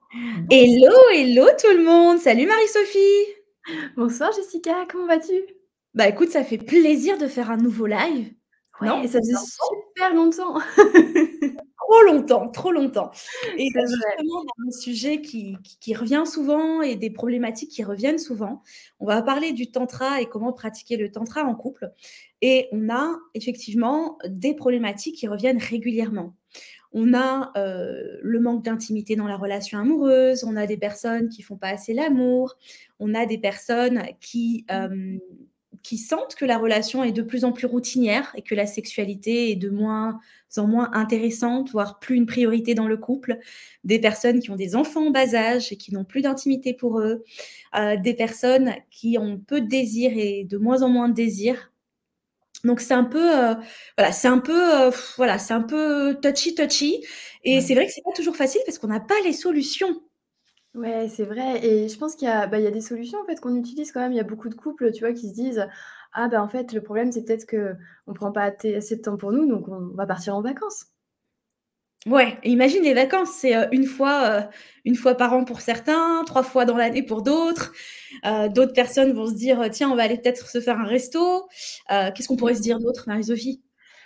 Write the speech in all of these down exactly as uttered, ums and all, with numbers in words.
Bonsoir. Hello, hello tout le monde! Salut Marie-Sophie! Bonsoir Jessica, comment vas-tu? Bah écoute, ça fait plaisir de faire un nouveau live, non? Ouais, ça faisait super longtemps. Trop longtemps, trop longtemps et C'est heu, vrai. justement, on a un sujet qui qui qui revient souvent et des problématiques qui reviennent souvent. On va parler du tantra et comment pratiquer le tantra en couple et on a effectivement des problématiques qui reviennent régulièrement. On a, heu, le manque d'intimité dans la relation amoureuse, on a des personnes qui font pas assez l'amour, on a des personnes qui, Mmh. hem, qui sentent que la relation est de plus en plus routinière et que la sexualité est de moins en moins intéressante, voire plus une priorité dans le couple. Des personnes qui ont des enfants en bas âge et qui n'ont plus d'intimité pour eux. Heu, des personnes qui ont peu de désir et de moins en moins de désir. Donc c'est un peu, heu, voilà, c'est un peu, heu, voilà, c'est un peu touchy, touchy et Ouais. c'est vrai que c'est pas toujours facile parce qu'on n'a pas les solutions. Ouais, c'est vrai et je pense qu'il y a bah, il y a des solutions en fait qu'on utilise quand même. Il y a beaucoup de couples, tu vois, qui se disent: «Ah bah, en fait, le problème, c'est peut-être qu'on prend pas até assez de temps pour nous, donc on va partir en vacances». Ouais, imagine les vacances, c'est, heu, une fois, heu, une fois par an pour certains, trois fois dans l'année pour d'autres. Heu, d'autres personnes vont se dire: «Tiens, on va aller peut-être se faire un resto». Heu, qu'est-ce qu'on Mmh. pourrait se dire d'autre, Marie-Sophie?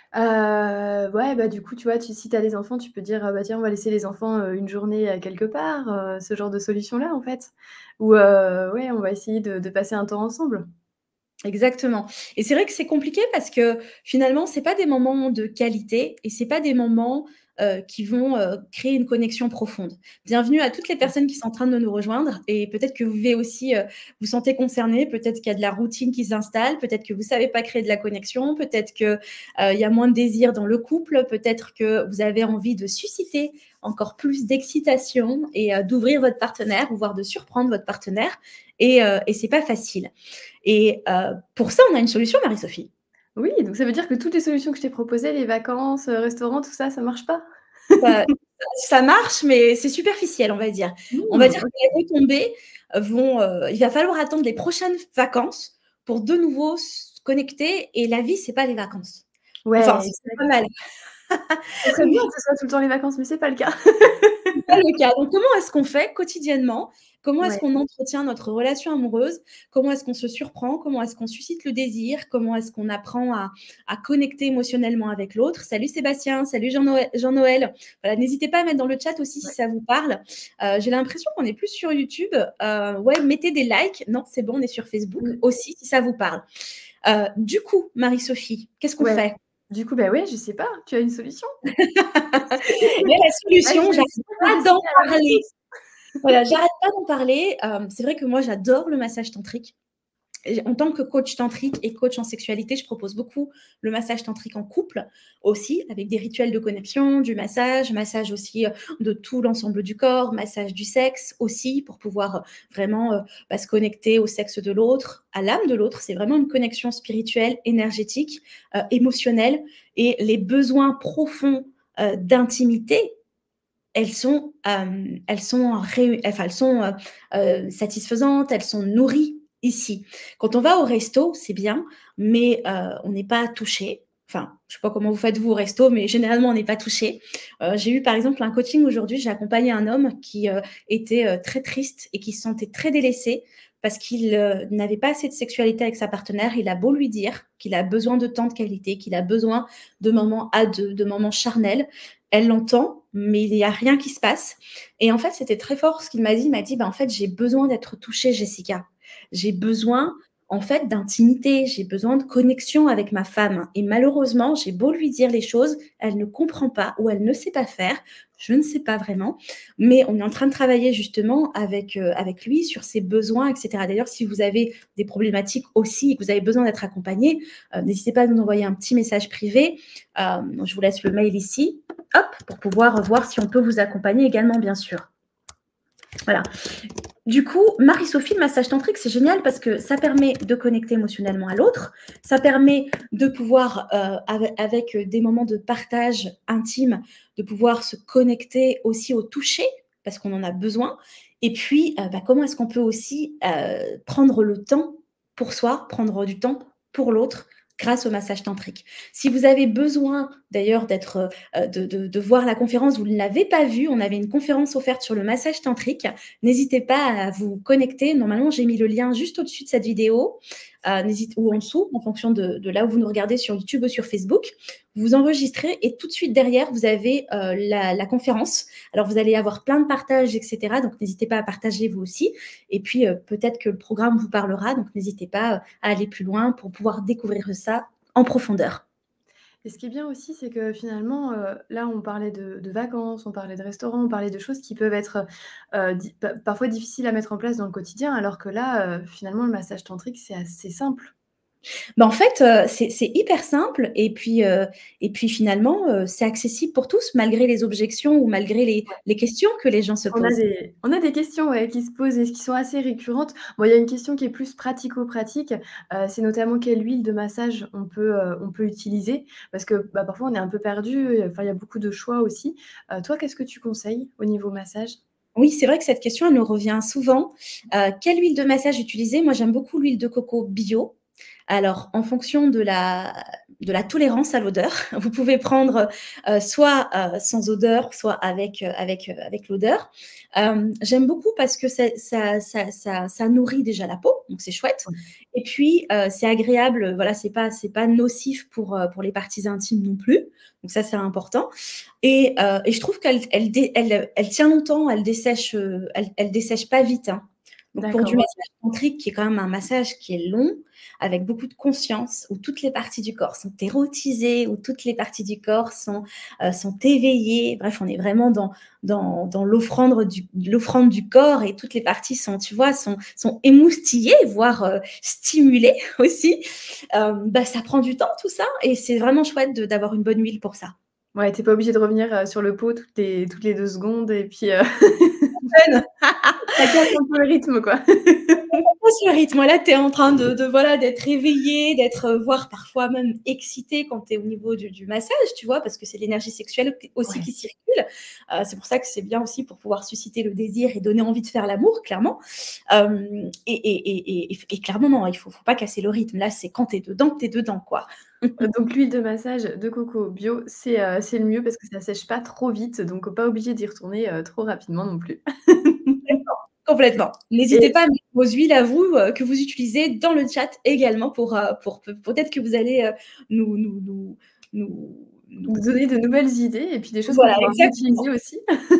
Heu, ouais, bah, du coup, tu vois, tu si tu as des enfants, tu peux dire: «Ah bah, tiens, on va laisser les enfants, heu, une journée, heu, quelque part», heu, ce genre de solution-là, en fait. Ou, heu, ouais, on va essayer de de passer un temps ensemble. Exactement et c'est vrai que c'est compliqué parce que finalement, c'est pas des moments de qualité et c'est pas des moments, heu, qui vont, heu, créer une connexion profonde. Bienvenue à toutes les Ouais. personnes qui sont en train de nous rejoindre et peut-être que vous vivez aussi, heu, vous sentez concerné, peut-être qu'il y a de la routine qui s'installe, peut-être que vous savez pas créer de la connexion, peut-être que, heu, il y a moins de désir dans le couple, peut-être que vous avez envie de susciter encore plus d'excitation et heu, d'ouvrir votre partenaire ou voire de surprendre votre partenaire et heu et c'est pas facile et heu, pour ça, on a une solution, Marie-Sophie. Oui, donc ça veut dire que toutes les solutions que je t'ai proposées, les vacances, heu, restaurants, tout ça, ça marche pas? Ça ça marche, mais c'est superficiel, on va dire. On va Mmh, dire que OK. les retombées vont, heu, il va falloir attendre les prochaines vacances pour de nouveau se connecter et la vie, c'est pas les vacances. Enfin, Ouais, ce serait pas exact. mal. Ça serait bien que ce soit tout le temps les vacances, mais c'est pas le cas. C'est pas le cas. Donc comment est-ce qu'on fait quotidiennement? Comment est-ce Ouais. qu'on entretient notre relation amoureuse? Comment est-ce qu'on se surprend? Comment est-ce qu'on suscite le désir? Comment est-ce qu'on apprend à à connecter émotionnellement avec l'autre? Salut Sébastien, salut Jean-Noë Jean-Noël. Voilà, n'hésitez pas à mettre dans le chat aussi si Ouais. ça vous parle. Heu, j'ai l'impression qu'on est plus sur YouTube. Heu, ouais, mettez des likes. Non, c'est bon, on est sur Facebook Mmh. aussi si ça vous parle. Heu, du coup, Marie-Sophie, qu'est-ce qu'on Ouais. fait? Du coup, bah, ouais, je sais pas, tu as une solution? Mais la Là, solution, je j'arrête suis pas pas d'en destinée à la parler. réponse. Voilà, j'arrête pas d'en parler. Hem, c'est vrai que moi, j'adore le massage tantrique. Et en tant que coach tantrique et coach en sexualité, je propose beaucoup le massage tantrique en couple aussi, avec des rituels de connexion, du massage, massage aussi, heu, de tout l'ensemble du corps, massage du sexe aussi pour pouvoir, heu, vraiment, heu, bah, se connecter au sexe de l'autre, à l'âme de l'autre. C'est vraiment une connexion spirituelle, énergétique, heu, émotionnelle et les besoins profonds, heu, d'intimité, elles sont, hem, elles sont réu enfin, elles sont, heu heu, satisfaisantes, elles sont nourries ici. Quand on va au resto, c'est bien, mais heu, on n'est pas touché. Enfin, je sais pas comment vous faites vous au resto, mais généralement on n'est pas touché. Heu, j'ai eu par exemple un coaching aujourd'hui, j'ai accompagné un homme qui, heu, était, heu, très triste et qui se sentait très délaissé parce qu'il, heu, n'avait pas assez de sexualité avec sa partenaire. Il a beau lui dire qu'il a besoin de temps de qualité, qu'il a besoin de moments à deux, de moments charnels. Elle l'entend, mais il y a rien qui se passe et en fait, c'était très fort ce qu'il m'a dit. Il m'a dit: «Bah, en fait, j'ai besoin d'être touché, Jessica. J'ai besoin, en fait, d'intimité. J'ai besoin de connexion avec ma femme et malheureusement, j'ai beau lui dire les choses, elle ne comprend pas ou elle ne sait pas faire. Je ne sais pas vraiment, mais on est en train de travailler justement avec, heu, avec lui sur ses besoins et cetera». D'ailleurs, si vous avez des problématiques aussi et que vous avez besoin d'être accompagné, heu, n'hésitez pas à nous envoyer un petit message privé. Hem, je vous laisse le mail ici. Hop, pour pouvoir voir si on peut vous accompagner également, bien sûr. Voilà. Du coup, Marie-Sophie, le massage tantrique, c'est génial parce que ça permet de connecter émotionnellement à l'autre. Ça permet de pouvoir, euh, avec, avec des moments de partage intime, de pouvoir se connecter aussi au toucher parce qu'on en a besoin. Et puis, euh, bah, comment est-ce qu'on peut aussi euh, prendre le temps pour soi, prendre du temps pour l'autre grâce au massage tantrique. Si vous avez besoin d'ailleurs d'être, heu, de de de voir la conférence, vous ne l'avez pas vue, on avait une conférence offerte sur le massage tantrique. N'hésitez pas à vous connecter. Normalement, j'ai mis le lien juste au-dessus de cette vidéo, heu, n'hésite ou en dessous, en fonction de de là où vous nous regardez sur YouTube ou sur Facebook. Vous enregistrez et tout de suite derrière, vous avez, heu, la la conférence. Alors vous allez avoir plein de partages et cetera, donc n'hésitez pas à partager vous aussi et puis, heu, peut-être que le programme vous parlera, donc n'hésitez pas, heu, à aller plus loin pour pouvoir découvrir ça en profondeur. Et ce qui est bien aussi, c'est que finalement, heu, là, on parlait de de vacances, on parlait de restaurants, on parlait de choses qui peuvent être, heu, di pa parfois difficiles à mettre en place dans le quotidien, alors que là, heu, finalement, le massage tantrique, c'est assez simple. Bah, en fait, heu, c'est c'est hyper simple et puis, heu et puis finalement, heu, c'est accessible pour tous malgré les objections ou malgré les Ouais. les questions que les gens se On a posent. des on a des questions, ouais, qui se posent et qui sont assez récurrentes. Bon, il y a une question qui est plus pratico-pratique, heu, c'est notamment quelle huile de massage on peut, heu, on peut utiliser parce que, bah, parfois on est un peu perdu et enfin, il y a beaucoup de choix aussi. Heu, toi, qu'est-ce que tu conseilles au niveau massage? Oui, c'est vrai que cette question, elle nous revient souvent. Heu, quelle huile de massage utiliser? Moi, j'aime beaucoup l'huile de coco bio. Alors, en fonction de la de la tolérance à l'odeur, vous pouvez prendre, heu, soit, heu, sans odeur, soit avec, heu, avec, heu, avec l'odeur. Hem, j'aime beaucoup parce que ça ça ça ça ça nourrit déjà la peau, donc c'est chouette Ouais. et puis, heu, c'est agréable, heu, voilà, c'est pas c'est pas nocif pour, heu, pour les parties intimes non plus, donc ça, c'est important et heu et je trouve qu'elle elle dé elle, elle tient longtemps, elle dessèche, heu, elle elle dessèche pas vite, hein. Donc pour du D'accord, OK. massage tantrique qui est quand même un massage qui est long, avec beaucoup de conscience, où toutes les parties du corps sont érotisées, où toutes les parties du corps sont, heu, sont éveillées. Bref, on est vraiment dans dans dans l'offrande du l'offrande du corps et toutes les parties sont, tu vois, sont sont émoustillées, voire, heu, stimulées aussi. Hem, bah, ça prend du temps tout ça et c'est vraiment chouette de d'avoir une bonne huile pour ça. Ouais, tu es pas obligé de revenir, heu, sur le pot toutes les toutes les deux secondes et puis, heu, ça casse un peu le rythme, quoi. Ce rythme là, tu es en train de de voilà, d'être éveillé, d'être, heu, voire parfois même excité quand tu es au niveau du du massage, tu vois? Parce que c'est l'énergie sexuelle q aussi Ouais. qui circule. Heu, c'est pour ça que c'est bien aussi pour pouvoir susciter le désir et donner envie de faire l'amour, clairement. Hem et et et et et clairement, non, il faut faut pas casser le rythme. Là, c'est quand tu es dedans, tu es dedans, quoi. Heu, donc l'huile de massage de coco bio, c'est, heu, c'est le mieux parce que ça sèche pas trop vite, donc pas obligé d'y retourner, heu, trop rapidement non plus. Complètement. N'hésitez Et pas à mettre vos huiles à vous, heu, que vous utilisez dans le chat également pour, heu, pour peut peut-être que vous allez, heu, nous nous nous nous nous nous donner de nouvelles idées et puis des choses qu'on voilà, pourra exactement. réutiliser aussi.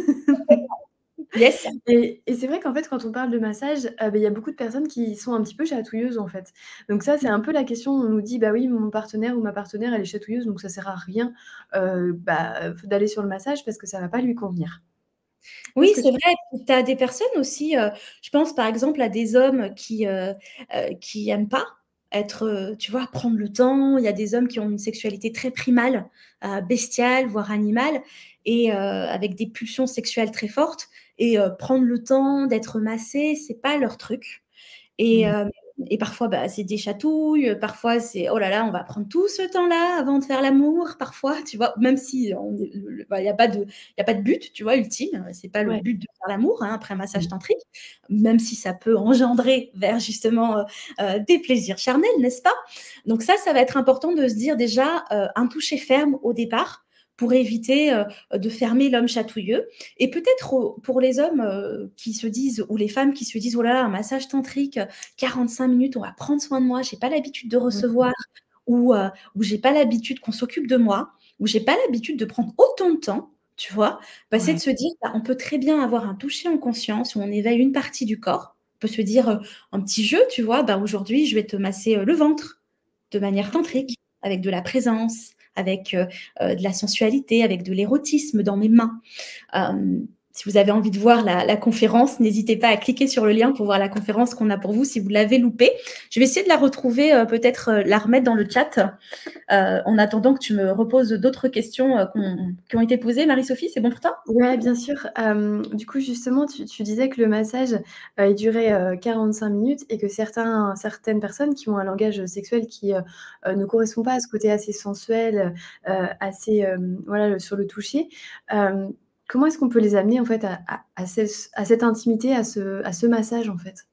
Yes. Et et c'est vrai qu'en fait, quand on parle de massage, heu, beh, il y a beaucoup de personnes qui sont un petit peu chatouilleuses, en fait. Donc ça, c'est un peu la question, on nous dit: «Bah oui, mon partenaire ou ma partenaire, elle est chatouilleuse, donc ça sert à rien, heu, bah, d'aller sur le massage parce que ça va pas lui convenir». Oui, Qu'est-ce que c'est tu vrai. Tu as des personnes aussi, heu, je pense par exemple à des hommes qui, heu heu, qui aiment pas être, heu, tu vois, prendre le temps. Il y a des hommes qui ont une sexualité très primale, heu, bestiale, voire animale et heu, avec des pulsions sexuelles très fortes et heu, prendre le temps d'être massé, c'est pas leur truc et Ouais. hem et parfois, bah, c'est des chatouilles, heu, parfois c'est: «Oh là là, on va prendre tout ce temps-là avant de faire l'amour», parfois, tu vois? Même si on est le le bah, il y a pas de il y a pas de but, tu vois, ultime, c'est pas le Ouais. but de faire l'amour, hein, après un massage Mmh. tantrique, même si ça peut engendrer vers justement, heu heu, des plaisirs charnels, n'est-ce pas? Donc ça, ça va être important de se dire déjà, heu, un toucher ferme au départ pour éviter, heu, de fermer l'homme chatouilleux et peut-être au pour les hommes, heu, qui se disent ou les femmes qui se disent: «Oh là là, un massage tantrique, quarante-cinq minutes, on va prendre soin de moi, j'ai pas l'habitude de Mmh. recevoir ou heu, ou j'ai pas l'habitude qu'on s'occupe de moi, ou j'ai pas l'habitude de prendre autant de temps», tu vois? Bah, c'est de Ouais. se dire, bah, on peut très bien avoir un toucher en conscience où on éveille une partie du corps. On peut se dire, heu, un petit jeu, tu vois? Bah, aujourd'hui, je vais te masser, heu, le ventre de manière tantrique, avec de la présence, avec, heu heu, de la sensualité, avec de l'érotisme dans mes mains. Hem, si vous avez envie de voir la la conférence, n'hésitez pas à cliquer sur le lien pour voir la conférence qu'on a pour vous si vous l'avez loupée. Je vais essayer de la retrouver, heu, peut-être, heu, la remettre dans le chat, heu, en attendant que tu me reposes d'autres questions, heu, qu'on qui ont été posées. Marie-Sophie, c'est bon pour toi? Ouais, bien sûr. Hem, du coup, justement, tu tu disais que le massage, heu, il durait, heu, quarante-cinq minutes et que certains certaines personnes qui ont un langage sexuel qui, heu heu, ne correspond pas à ce côté assez sensuel, heu, assez, hem, voilà, le sur le toucher. Hem, comment est-ce qu'on peut les amener, en fait, à à à ces à cette intimité, à ce à ce massage, en fait?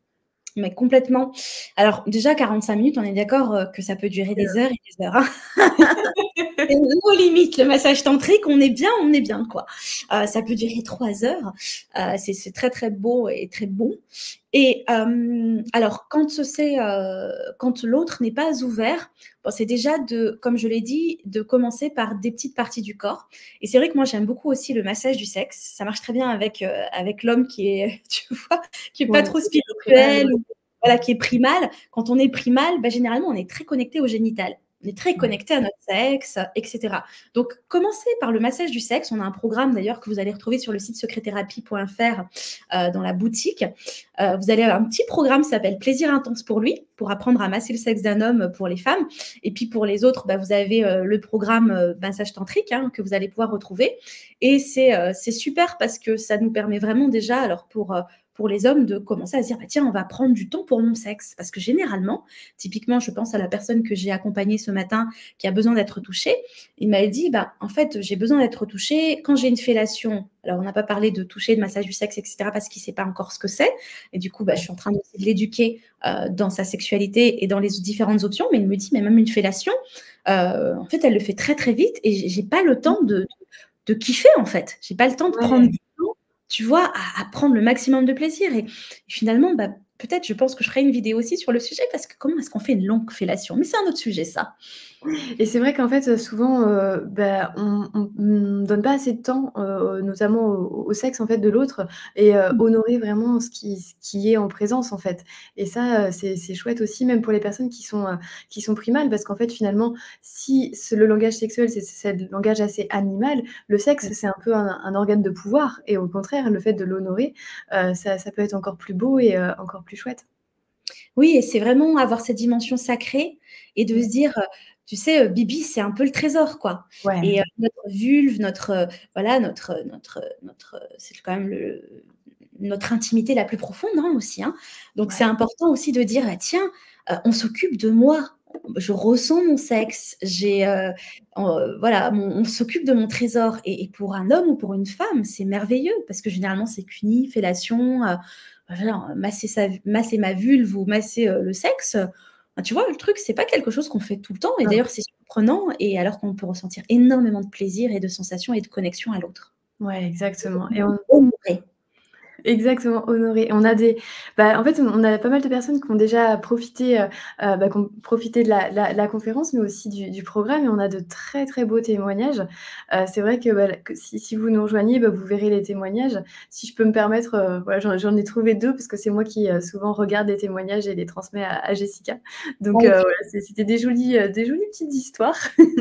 Mais complètement. Alors déjà quarante-cinq minutes, on est d'accord, heu, que ça peut durer des heures et des heures, hein. C'est nos limites, le massage tantrique, on est bien, on est bien, quoi. Heu, ça peut durer trois heures, heu, c'est c'est très, très beau et très bon et hem, alors quand c'est, heu, quand l'autre n'est pas ouvert, bon, c'est déjà de comme je l'ai dit, de commencer par des petites parties du corps et c'est vrai que moi, j'aime beaucoup aussi le massage du sexe. Ça marche très bien avec, heu, avec l'homme qui est, tu vois, qui est pas Ouais, trop c'est plutôt primal, spirituel ouais. ou voilà, qui est primal. Quand on est primal, bah, généralement, on est très connecté au génital. On est très Ouais. connecté à notre sexe, et cetera. Donc, commencez par le massage du sexe. On a un programme d'ailleurs que vous allez retrouver sur le site secret-thérapie point f r, heu, dans la boutique. Heu, vous allez avoir un petit programme qui s'appelle Plaisir intense pour lui, pour apprendre à masser le sexe d'un homme pour les femmes et puis pour les autres, bah, vous avez, heu, le programme, heu, massage tantrique, hein, que vous allez pouvoir retrouver et c'est, heu, c'est super parce que ça nous permet vraiment déjà alors pour, heu, pour les hommes de commencer à se dire: «Bah, tiens, on va prendre du temps pour mon sexe». Parce que généralement, typiquement, je pense à la personne que j'ai accompagnée ce matin qui a besoin d'être touchée. Il m'avait dit: «Bah, en fait, j'ai besoin d'être touchée quand j'ai une fellation». Alors, on n'a pas parlé de toucher, de massage du sexe, et cetera, parce qu'il ne sait pas encore ce que c'est et du coup, bah, je Ouais. suis en train aussi de l'éduquer, heu, dans sa sexualité et dans les différentes options. Mais il me dit: «Mais même une fellation, heu, en fait, elle le fait très, très vite et j'ai j'ai pas le Mmh. temps de de kiffer, en fait. J'ai pas le temps de prendre Ouais. du temps, tu vois, à à prendre le maximum de plaisir» et finalement, bah, peut-être, je pense que je ferai une vidéo aussi sur le sujet parce que comment est-ce qu'on fait une longue fellation? Mais c'est un autre sujet, ça. Et c'est vrai qu'en fait, heu, souvent, heu, bah, on on on donne pas assez de temps, heu, notamment au au sexe, en fait, de l'autre et heu, Mmh. honorer vraiment ce qui ce qui est en présence, en fait et ça, heu, c'est c'est chouette aussi, même pour les personnes qui sont, heu, qui sont primales parce qu'en fait, finalement, si ce le langage sexuel, c'est c'est le langage assez animal, le sexe, c'est un peu un un organe de pouvoir et au contraire, le fait de l'honorer, heu, ça ça peut être encore plus beau et heu, encore plus chouette. Oui et c'est vraiment avoir cette dimension sacrée et de Mmh. se dire, heu, tu sais, heu, Bibi, c'est un peu le trésor, quoi et Ouais. heu, notre vulve, notre, heu, voilà, notre, heu, notre, heu, notre, heu, c'est quand même le notre intimité la plus profonde, hein, aussi, hein. Donc c'est Ouais. important aussi de dire: «Ah tiens, heu, on s'occupe de moi, je ressens mon sexe, j'ai, heu, heu, voilà, mon on s'occupe de mon trésor» et et pour un homme ou pour une femme, c'est merveilleux parce que généralement c'est cuni, fellation, heu, voilà, masser sa masser ma vulve ou masser, heu, le sexe, bah, tu vois, le truc, c'est pas quelque chose qu'on fait tout le temps et Non. d'ailleurs c'est surprenant et alors qu'on peut ressentir énormément de plaisir et de sensations et de connexion à l'autre. Ouais, exactement et on Honorer. Exactement, honorer. On a des bah, en fait, on on a pas mal de personnes qui ont déjà profité, heu heu, bah, qui ont profité de la la la conférence, mais aussi du du programme et on a de très, très beaux témoignages. Heu, c'est vrai que, bah, l que si si vous nous rejoignez, bah, vous verrez les témoignages. Si je peux me permettre, heu, voilà, j'en j'en ai trouvé deux parce que c'est moi qui, heu, souvent regarde les témoignages et les transmets à à Jessica. Donc heu, OK. voilà, c'est c'était des jolies, heu, des jolies petites histoires.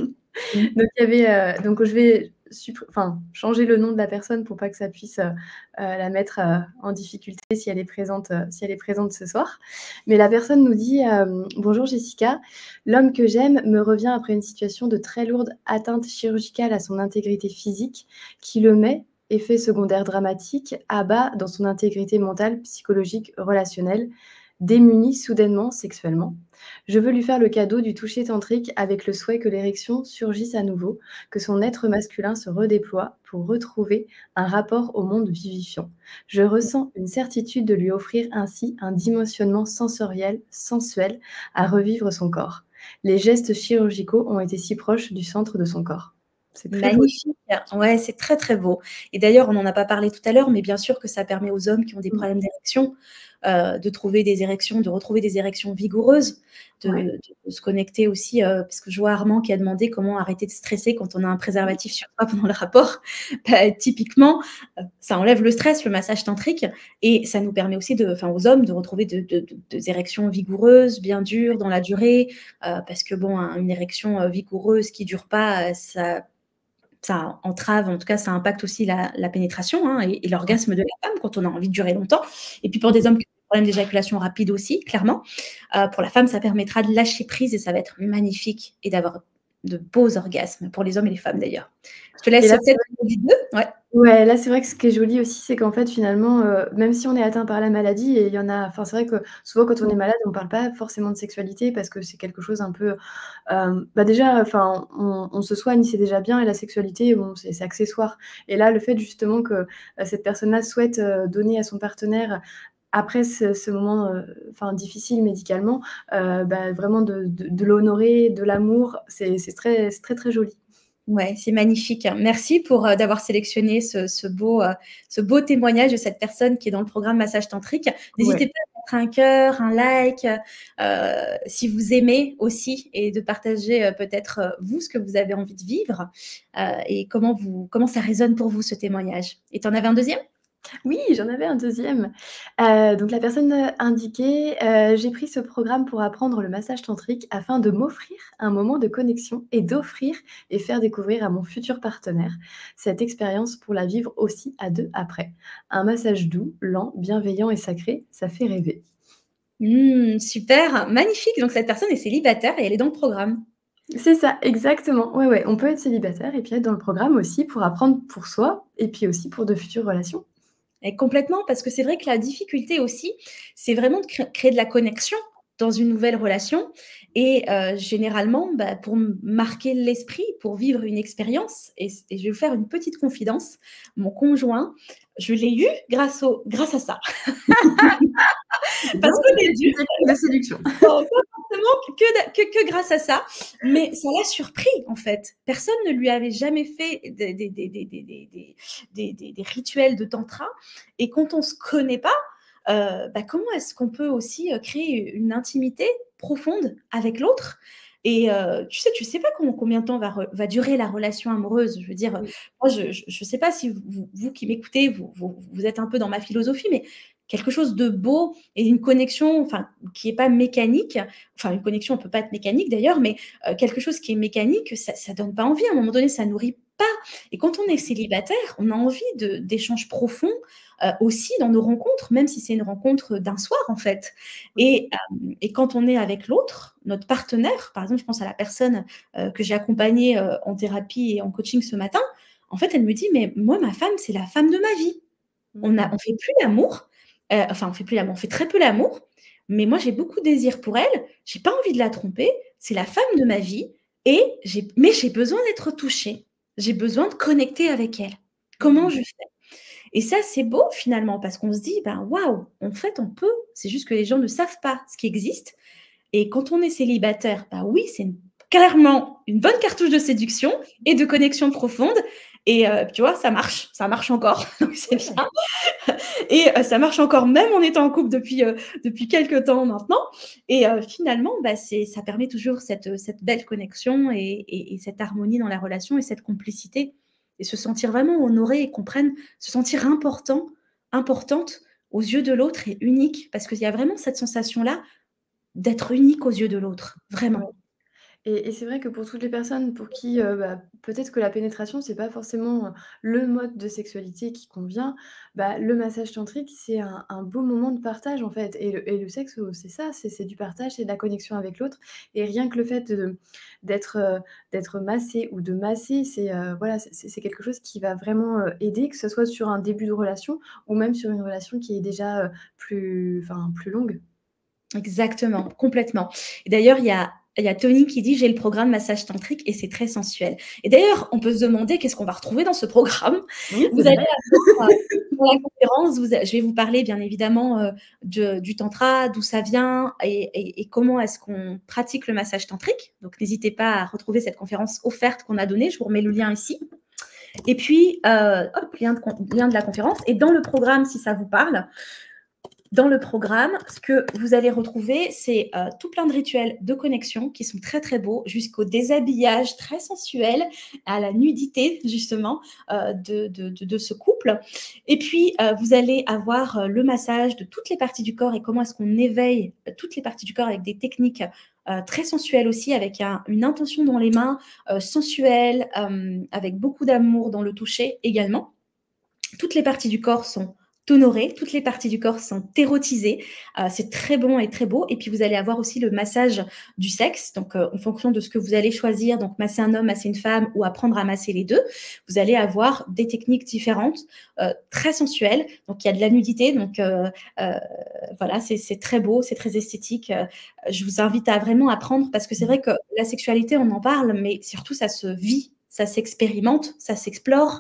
Mmh. Donc il y avait, heu, donc je vais suppr enfin, changer le nom de la personne pour pas que ça puisse, heu heu, la mettre, heu, en difficulté si elle est présente, heu, si elle est présente ce soir. Mais la personne nous dit, hem: «Bonjour Jessica, l'homme que j'aime me revient après une situation de très lourde atteinte chirurgicale à son intégrité physique qui le met, effet secondaire dramatique, à bas dans son intégrité mentale, psychologique, relationnelle, démuni soudainement sexuellement. Je veux lui faire le cadeau du toucher tantrique avec le souhait que l'érection surgisse à nouveau, que son être masculin se redéploie pour retrouver un rapport au monde vivifiant. Je ressens une certitude de lui offrir ainsi un dimensionnement sensoriel, sensuel, à revivre son corps. Les gestes chirurgicaux ont été si proches du centre de son corps». C'est très beau. Magnifique. Ouais, c'est très, très beau et d'ailleurs, on n'en a pas parlé tout à l'heure, mais bien sûr que ça permet aux hommes qui ont des Mmh. problèmes d'érection, heu, de trouver des érections de retrouver des érections vigoureuses, Ouais. de de se connecter aussi, heu, parce que je vois Armand qui a demandé comment arrêter de stresser quand on a un Mmh. préservatif sur soi pendant le rapport. Bah, typiquement, heu, ça enlève le stress, le massage tantrique et ça nous permet aussi de enfin, aux hommes de retrouver de de de des érections vigoureuses, bien dures dans la durée, heu, parce que bon, un une érection, heu, vigoureuse qui dure pas, heu, ça ça entrave, en tout cas, ça impacte aussi la la pénétration, hein et et Ouais. l'orgasme de la femme quand on a envie de durer longtemps et puis pour des hommes qui ont des problèmes d'éjaculation rapide aussi, clairement. Heu, pour la femme, ça permettra de lâcher prise et ça va être magnifique et d'avoir de beaux orgasmes pour les hommes et les femmes d'ailleurs. Je te Et laisse là, c'est peut-être vrai les deux? Ouais. Ouais, là, c'est vrai que ce qui est joli aussi, c'est qu'en fait, finalement, heu, même si on est atteint par la maladie et il y en a enfin, c'est vrai que souvent quand on Mmh. est malade, on parle pas forcément de sexualité parce que c'est quelque chose un peu, hem, bah, déjà, enfin, on on se soigne, c'est déjà bien et la sexualité, bon, c'est c'est accessoire et là, le fait justement que, heu, cette personne-là souhaite, heu, donner à son partenaire après ce ce moment, heu, enfin difficile médicalement, heu, bah, vraiment de de de l'honorer, de l'amour, c'est c'est très c'est très, très joli. Ouais, c'est magnifique. Merci pour, heu, d'avoir sélectionné ce ce beau, heu, ce beau témoignage de cette personne qui est dans le programme massage tantrique. N'hésitez Ouais. pas à mettre un cœur, un like, heu, si vous aimez aussi et de partager, heu, peut-être, heu, vous, ce que vous avez envie de vivre, heu et comment vous comment ça résonne pour vous ce témoignage. Et tu en avais un deuxième? Oui, j'en avais un deuxième. Heu, donc la personne, heu, indiquait, heu: «J'ai pris ce programme pour apprendre le massage tantrique afin de m'offrir un moment de connexion et d'offrir et faire découvrir à mon futur partenaire cette expérience pour la vivre aussi à deux après. Un massage doux, lent, bienveillant et sacré, ça fait rêver». Mmh, super, magnifique. Donc cette personne est célibataire et elle est dans le programme. C'est ça, exactement. Ouais, ouais, on peut être célibataire et puis être dans le programme aussi pour apprendre pour soi et puis aussi pour de futures relations. Et complètement, parce que c'est vrai que la difficulté aussi, c'est vraiment de cré créer de la connexion dans une nouvelle relation et heu, généralement, bah, pour m marquer l'esprit, pour vivre une expérience et c et je vais vous faire une petite confidence. Mon conjoint, je l'ai eu grâce au grâce à ça. C'est bien, Parce qu'au c'est début, une technique de séduction. bon, pas forcément que da que que grâce à ça, mais ça l'a surpris, en fait. Personne ne lui avait jamais fait des des des des des des des des des des rituels de tantra et quand on se connaît pas, heu, bah, comment est-ce qu'on peut aussi, heu, créer une intimité profonde avec l'autre? Et heu, tu sais tu sais pas com combien de temps va re va durer la relation amoureuse. Je veux dire, Oui. moi je je je sais pas si vous vous vous qui m'écoutez, vous vous vous êtes un peu dans ma philosophie, mais quelque chose de beau et une connexion, enfin, qui est pas mécanique, enfin une connexion, on peut pas être mécanique d'ailleurs, mais heu, quelque chose qui est mécanique, ça ça donne pas envie. À un moment donné, ça nourrit pas et quand on est célibataire, on a envie de d'échanges profonds, heu, aussi dans nos rencontres, même si c'est une rencontre d'un soir, en fait. Mmh. Et hem et quand on est avec l'autre, notre partenaire, par exemple, je pense à la personne, heu, que j'ai accompagnée, heu, en thérapie et en coaching ce matin. En fait, elle me dit: «Mais moi, ma femme, c'est la femme de ma vie. On a Mmh. on fait plus l'amour, heu, enfin, on fait plus l'amour, on fait très peu l'amour, mais moi, j'ai beaucoup de désir pour elle, j'ai pas envie de la tromper, c'est la femme de ma vie et j'ai mais j'ai besoin d'être touchée. J'ai besoin de connecter avec elle. Comment Mmh. je fais?» Et ça, c'est beau finalement parce qu'on se dit: «Ben, waouh, en fait, on peut». C'est juste que les gens ne savent pas ce qui existe et quand on est célibataire, bah, oui, c'est une clairement une bonne cartouche de séduction et de connexion profonde et heu, tu vois, ça marche, ça marche encore, donc c'est Ouais. bien et heu, ça marche encore même en étant en couple depuis, heu, depuis quelque temps maintenant et heu, finalement, bah, c'est ça permet toujours cette, heu, cette belle connexion et et et cette harmonie dans la relation et cette complicité et se sentir vraiment honoré et qu'on prenne se sentir important, importante aux yeux de l'autre et unique parce qu'il y a vraiment cette sensation-là d'être unique aux yeux de l'autre, Ouais. vraiment. Et et c'est vrai que pour toutes les personnes pour qui, heu, bah, peut-être que la pénétration, c'est pas forcément, heu, le mode de sexualité qui convient, bah, le massage tantrique, c'est un un beau moment de partage, en fait et le et le sexe, heu, c'est ça, c'est c'est du partage, c'est de la connexion avec l'autre et rien que le fait de d'être, heu, d'être massé ou de masser, c'est, heu, voilà, c'est c'est c'est quelque chose qui va vraiment, heu, aider, que ce soit sur un début de relation ou même sur une relation qui est déjà, heu, plus enfin, plus longue. Exactement, complètement. Et d'ailleurs, il y a il y a Tony qui dit: «J'ai le programme massage tantrique et c'est très sensuel» et d'ailleurs, on peut se demander qu'est-ce qu'on va retrouver dans ce programme? Oui, Vous c'est allez vrai. avoir, heu, dans la conférence, vous a je vais vous parler bien évidemment, heu, de du tantra, d'où ça vient et et et comment est-ce qu'on pratique le massage tantrique. Donc n'hésitez pas à retrouver cette conférence offerte qu'on a donnée, je vous remets le lien ici. Et puis, heu, hop, lien de con lien de la conférence et dans le programme, si ça vous parle, dans le programme, ce que vous allez retrouver, c'est, heu, tout plein de rituels de connexion qui sont très, très beaux, jusqu'au déshabillage très sensuel, à la nudité justement, heu, de de de de ce couple. Et puis, heu, vous allez avoir, heu, le massage de toutes les parties du corps et comment est-ce qu'on éveille toutes les parties du corps avec des techniques, heu, très sensuelles aussi, avec un une intention dans les mains, heu, sensuelle, hem, avec beaucoup d'amour dans le toucher également. Toutes les parties du corps sont honorées, toutes les parties du corps sont érotisées. Heu, c'est très bon et très beau et puis vous allez avoir aussi le massage du sexe, donc heu, en fonction de ce que vous allez choisir, donc masser un homme, masser une femme ou apprendre à masser les deux, vous allez avoir des techniques différentes, heu, très sensuelles. Donc il y a de la nudité, donc heu heu, voilà, c'est c'est très beau, c'est très esthétique, heu, je vous invite à vraiment apprendre parce que c'est vrai que la sexualité, on en parle, mais surtout ça se vit, ça s'expérimente, ça s'explore.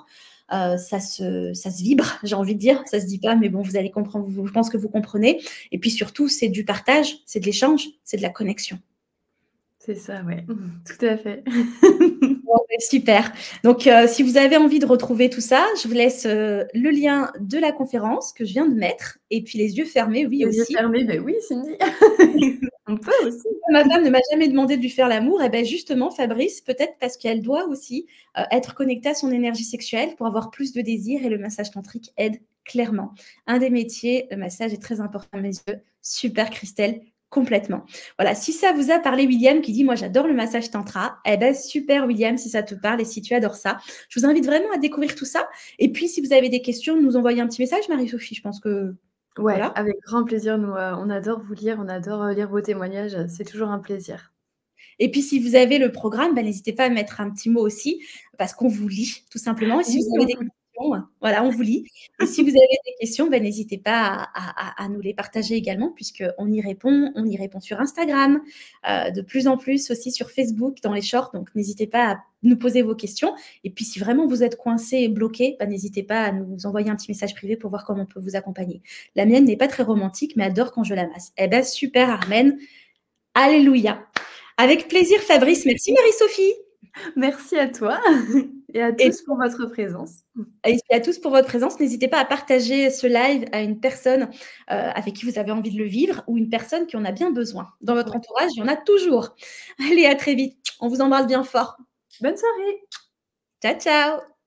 heu, ça se ça se vibre, j'ai envie de dire. Ça se dit pas, mais bon, vous allez comprendre, vous je pense que vous comprenez et puis surtout, c'est du partage, c'est de l'échange, c'est de la connexion. C'est ça, ouais, tout à fait. Bon, beh, super. Donc heu, si vous avez envie de retrouver tout ça, je vous laisse, heu, le lien de la conférence que je viens de mettre et puis les yeux fermés, oui, Les yeux aussi. fermés, beh, oui, Cindy, on peut aussi. Ma femme ne m'a jamais demandé de lui faire l'amour et beh, justement, Fabrice, peut-être parce qu'elle doit aussi, heu, être connectée à son énergie sexuelle pour avoir plus de désir et le massage tantrique aide clairement. Un des métiers, le massage est très important à mes yeux. Super Christelle, complètement. Voilà, si ça vous a parlé, William qui dit: «Moi, j'adore le massage tantra», et bah, super William, si ça te parle et si tu adores ça. Je vous invite vraiment à découvrir tout ça et puis si vous avez des questions, nous envoyer un petit message, Marie-Sophie. Je pense que Ouais, voilà. avec grand plaisir. Nous, heu, on adore vous lire, on adore, heu, lire vos témoignages, heu, c'est toujours un plaisir. Et puis si vous avez le programme, bah, n'hésitez pas à mettre un petit mot aussi, parce qu'on vous lit tout simplement et si Oui, vous avez des on questions, voilà, on vous lit et si vous avez des questions, bah, n'hésitez pas à à à à nous les partager également puisqu'on y répond. On y répond sur Instagram, heu, de plus en plus aussi sur Facebook dans les shorts, donc n'hésitez pas à nous poser vos questions et puis si vraiment vous êtes coincés et bloqués, bah, n'hésitez pas à nous envoyer un petit message privé pour voir comment on peut vous accompagner. La mienne n'est pas très romantique, mais adore quand je la masse. Et bah, super Armène, alléluia. Avec plaisir Fabrice, merci Marie-Sophie. Merci à toi et à Et tous pour votre présence. et à tous pour votre présence. N'hésitez pas à partager ce live à une personne, heu, avec qui vous avez envie de le vivre ou une personne qui en a bien besoin. Dans votre Ouais. entourage, il y en a toujours. Allez, à très vite. On vous embrasse bien fort. Bonne soirée. Ciao, ciao.